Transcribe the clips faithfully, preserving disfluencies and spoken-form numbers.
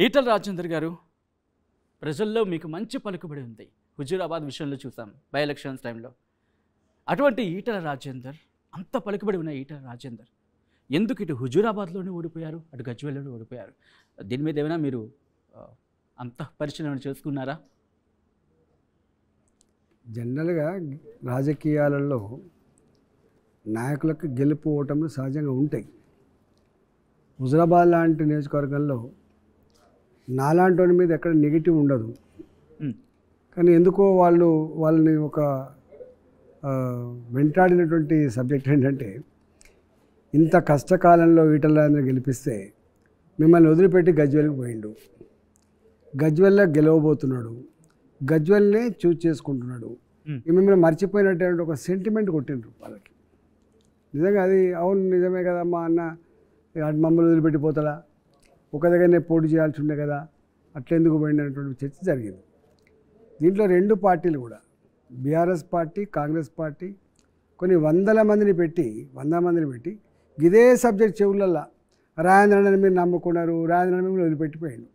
ఈటల రాజేందర్ గారు, ప్రజల్లో మీకు మంచి పలుకుబడి ఉంది. హుజూరాబాద్ విషయంలో చూసాం బై ఎలక్షన్స్ టైంలో. అటువంటి ఈటల రాజేందర్, అంత పలుకుబడి ఉన్న ఈటల రాజేందర్ ఎందుకు ఇటు హుజూరాబాద్లోనే ఓడిపోయారు, అటు గజ్వేల్లోనే ఓడిపోయారు? దీని మీద ఏమైనా మీరు అంత పరిశీలన చేసుకున్నారా? జనరల్గా రాజకీయాలలో నాయకులకు గెలుపు ఓటములు సహజంగా ఉంటాయి. హుజూరాబాద్ లాంటి నియోజకవర్గంలో నాలాంటి వాడి మీద ఎక్కడ నెగిటివ్ ఉండదు. కానీ ఎందుకో వాళ్ళు వాళ్ళని ఒక వెంటాడినటువంటి సబ్జెక్ట్ ఏంటంటే, ఇంత కష్టకాలంలో ఈటల రాజేందర్ గెలిపిస్తే మిమ్మల్ని వదిలిపెట్టి గజ్వేల్కి పోయిండు, గజ్వేల్లో గెలవబోతున్నాడు, గజ్వేల్నే చూస్ చేసుకుంటున్నాడు, మిమ్మల్ని మర్చిపోయినటువంటి ఒక సెంటిమెంట్ కొట్టిండ్రు వాళ్ళకి. నిజంగా అది అవును నిజమే కదమ్మా అన్న, మమ్మల్ని వదిలిపెట్టిపోతాడా, ఒక దగ్గరనే పోటీ చేయాల్సి ఉండే కదా, అట్లెందుకు పోయింది అనేటువంటి చర్చ జరిగింది. దీంట్లో రెండు పార్టీలు కూడా, బీఆర్ఎస్ పార్టీ, కాంగ్రెస్ పార్టీ కొన్ని వందల మందిని పెట్టి వందల మందిని పెట్టి ఇదే సబ్జెక్ట్ చెవులల్లా రాజేంద్రని మీరు నమ్ముకున్నారు, రాజేంద్రని మీరు వదిలిపెట్టిపోయాడు.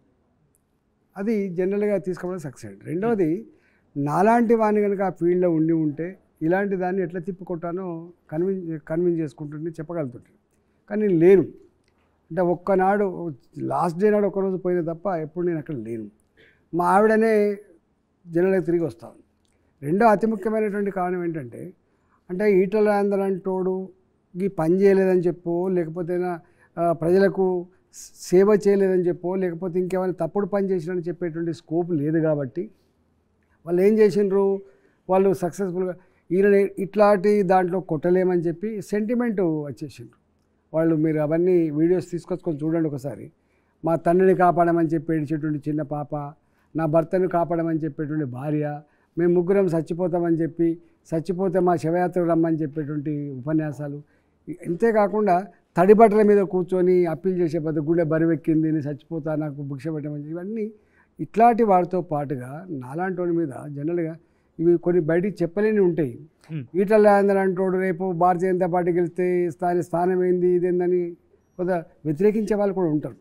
అది జనరల్గా తీసుకోవడం సక్సెస్. రెండవది, నాలాంటి వాడిని కనుక ఆ ఫీల్డ్లో ఉండి ఉంటే ఇలాంటి దాన్ని ఎట్లా తిప్పుకొట్టానో కన్విన్స్ కన్విన్స్ చేసుకుంటుంది, చెప్పగలుగుతుంటాను. కానీ నేను లేను. అంటే ఒక్కనాడు లాస్ట్ డే నాడు ఒకరోజు పోయినా తప్ప ఎప్పుడు నేను అక్కడ లేను. మా ఆవిడనే జనరల్గా తిరిగి వస్తాను. రెండో అతి ముఖ్యమైనటువంటి కారణం ఏంటంటే, అంటే ఈటల రాజేందర్ అంటోడు ఈ పని చేయలేదని చెప్పో, లేకపోతే ప్రజలకు సేవ చేయలేదని చెప్పో, లేకపోతే ఇంకేమైనా తప్పుడు పని చేసినని చెప్పేటువంటి స్కోప్ లేదు. కాబట్టి వాళ్ళు ఏం చేసిండ్రు, వాళ్ళు సక్సెస్ఫుల్గా ఈయన ఇట్లాంటి దాంట్లో కొట్టలేమని చెప్పి సెంటిమెంటు వచ్చేసిండ్రు వాళ్ళు. మీరు అవన్నీ వీడియోస్ తీసుకొచ్చుకొని చూడండి ఒకసారి. మా తండ్రిని కాపాడమని చెప్పి ఏడిచేటువంటి చిన్న పాప, నా భర్తను కాపాడమని చెప్పేటువంటి భార్య, మేము ముగ్గురం చచ్చిపోతామని చెప్పి చచ్చిపోతే మా శవయాత్రకు రమ్మని చెప్పేటువంటి ఉపన్యాసాలు. ఇంతేకాకుండా తడిబట్టల మీద కూర్చొని అప్పీల్ చేసే పెద్ద గుండె బరువెక్కింది, నేను చచ్చిపోతా, నాకు భిక్ష పెట్టమని, ఇవన్నీ ఇట్లాంటి వాటితో పాటుగా నాలాంటి వాడి మీద జనరల్గా ఇవి కొన్ని బయటికి చెప్పలేని ఉంటాయి. ఈటల రాజేందర్ అంటోడు రేపు భారతీయ జనతా పార్టీ గెలిస్తే స్థాని స్థానం ఏంది ఇదేందని కొంత వ్యతిరేకించే వాళ్ళు కూడా ఉంటారు.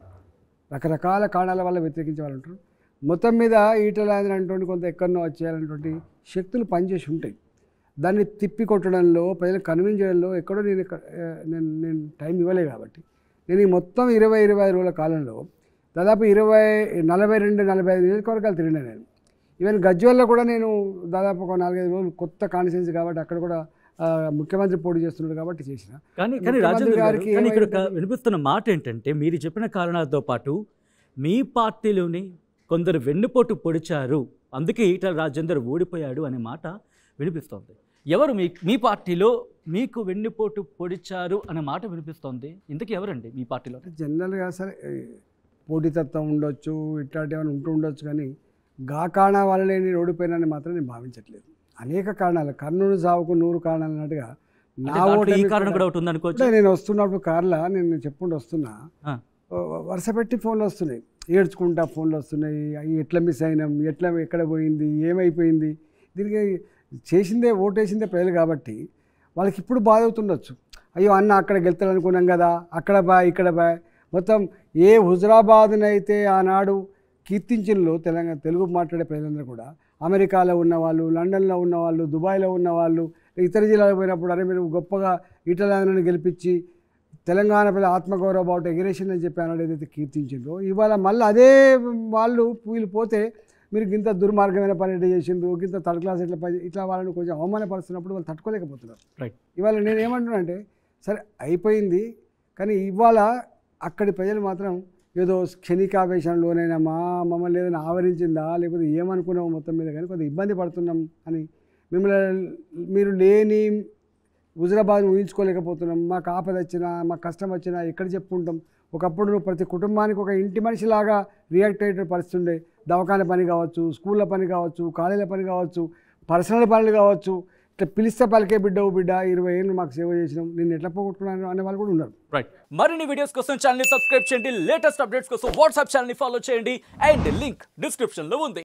రకరకాల కారణాల వల్ల వ్యతిరేకించే వాళ్ళు ఉంటారు. మొత్తం మీద ఈటల రాజేందర్ అంటోని కొంత ఎక్కడనో వచ్చేయాలనేటువంటి శక్తులు పనిచేసి ఉంటాయి. దాన్ని తిప్పి కొట్టడంలో, ప్రజలు కన్విన్స్ చేయడంలో ఎక్కడో నేను నేను నేను టైం ఇవ్వలే. కాబట్టి నేను ఈ మొత్తం ఇరవై ఇరవై ఐదు రోజుల కాలంలో దాదాపు ఇరవై నలభై రెండు నలభై ఐదు నియోజకవర్గాలు తిరిగినా నేను. ఈవెన్ గజ్వేల్లో కూడా నేను దాదాపు ఒక నాలుగైదు రోజులు, కొత్త కాన్స్టిట్యున్సీ కాబట్టి అక్కడ కూడా ముఖ్యమంత్రి పోటీ చేస్తున్నాడు కాబట్టి చేసిన. కానీ కానీ రాజేంద్ర గారికి ఇక్కడ వినిపిస్తున్న మాట ఏంటంటే, మీరు చెప్పిన కారణాలతో పాటు మీ పార్టీలోని కొందరు వెన్నుపోటు పొడిచారు, అందుకే ఈటల రాజేందర్ ఓడిపోయాడు అనే మాట వినిపిస్తోంది. ఎవరు మీ మీ పార్టీలో మీకు వెన్నుపోటు పొడిచారు అనే మాట వినిపిస్తోంది? ఇందుకు ఎవరండి మీ పార్టీలో? జనరల్గా సరే పోటీతత్వం ఉండొచ్చు, ఇట్లాంటి ఏమైనా ఉంటూ ఉండొచ్చు, కానీ గా కారణాల వల్లనే నేను ఓడిపోయినని మాత్రం నేను భావించట్లేదు. అనేక కారణాలు, కర్నూలు సావుకు నూరు కారణాలు అన్నట్టుగా నా ఓటు ఈ కారణం కూడా ఉంటుంది అనుకోవచ్చు. నేను వస్తున్నప్పుడు కార్లా నేను చెప్పుకుంటూ వస్తున్నా, వరుస పెట్టి ఫోన్లు వస్తున్నాయి, ఏడ్చుకుంటా ఫోన్లు వస్తున్నాయి. ఎట్లా మిస్ అయినాం, ఎట్లా ఎక్కడ పోయింది, ఏమైపోయింది. దీనికి చేసిందే ఓటేసిందే ప్రజలు కాబట్టి వాళ్ళకి ఇప్పుడు బాధ అవుతుండొచ్చు. అయ్యో అన్న అక్కడ గెలుతాడనుకున్నాం కదా, అక్కడ బా ఇక్కడ బా. మొత్తం ఏ హుజూరాబాద్నైతే ఆనాడు కీర్తించినలో తెలంగాణ తెలుగు మాట్లాడే ప్రజలందరూ కూడా, అమెరికాలో ఉన్నవాళ్ళు, లండన్లో ఉన్నవాళ్ళు, దుబాయ్లో ఉన్నవాళ్ళు, ఇతర జిల్లాలకు పోయినప్పుడు అరే మీరు గొప్పగా ఈటల రాజేందర్ని గెలిపించి తెలంగాణ ప్రజల ఆత్మగౌరవ బావుట ఎగిరేషన్ అని చెప్పి అన్నాడు ఏదైతే కీర్తించిండ్రో, ఇవాళ మళ్ళీ అదే వాళ్ళు వీళ్ళు పోతే మీరు ఇంత దుర్మార్గమైన పని ఎట్లా చేసిండ్రు, ఇంత థర్డ్ క్లాస్ ఎట్లా పని, ఇట్లా వాళ్ళని కొంచెం అవమానపరుస్తున్నప్పుడు వాళ్ళు తట్టుకోలేకపోతున్నారు. రైట్. ఇవాళ నేను ఏమంటున్నా అంటే, సరే అయిపోయింది, కానీ ఇవాళ అక్కడి ప్రజలు మాత్రం ఏదో క్షణికావేశంలోనైనా మా మమ్మల్ని ఏదైనా ఆవరించిందా, లేకపోతే ఏమనుకున్నామో మొత్తం మీద కానీ కొద్దిగా ఇబ్బంది పడుతున్నాం అని, మిమ్మల్ని మీరు లేని హుజూరాబాద్ని ఊహించుకోలేకపోతున్నాం, మాకు ఆపద వచ్చినా మాకు కష్టం వచ్చినా ఎక్కడ చెప్పుకుంటాం. ఒకప్పుడు నువ్వు ప్రతి కుటుంబానికి ఒక ఇంటి మనిషిలాగా రియాక్ట్ అయ్యే పరిస్థితి ఉండే. దవాఖాన పని కావచ్చు, స్కూళ్ళ పని కావచ్చు, కాలేజీల పని కావచ్చు, పర్సనల్ పనులు కావచ్చు, ఇట్లా పిలిస్తే పలికే బిడ్డవు బిడ్డ, ఇరవై ఏళ్ళు మాకు సేవ చేసినాం, నేను ఎట్లా పోగొట్టుకున్నాను అనే వాళ్ళు కూడా ఉన్నారు. రైట్. మరిన్ని వీడియోస్ కోసం ఛానల్ ని సబ్స్క్రైబ్ చేయండి, లేటెస్ట్ అప్డేట్స్ కోసం వాట్సాప్ ఛానల్ ని ఫాలో చేయండి, అండ్ లింక్ డిస్క్రిప్షన్ లో ఉంది.